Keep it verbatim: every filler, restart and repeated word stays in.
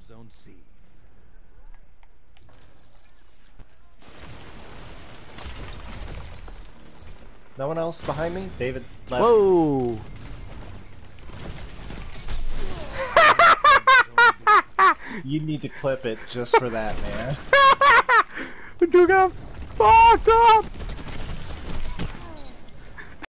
Zone C. No one else behind me? David left. Whoa! You need to clip it just for that, man. You got fucked up!